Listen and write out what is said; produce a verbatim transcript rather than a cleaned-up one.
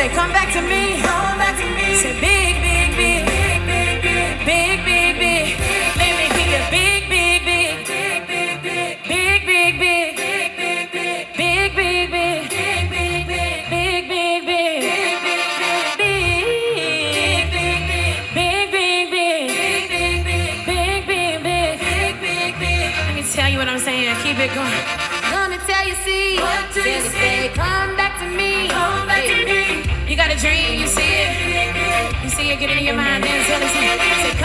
Say, come back to me. Come back to me. Say, big, big, big, big, big, big, big, big. Let me hear you. Big, big, big, big, big, big, big, big, big, big, big, big, big, big, big, big, big, big, big. Tell you what I'm saying. Keep it going. Gonna tell you, see. What do you say? Come back to me. Come back to me. You got a dream, you see it. You see it, get it in your mind. Then tell us. Say,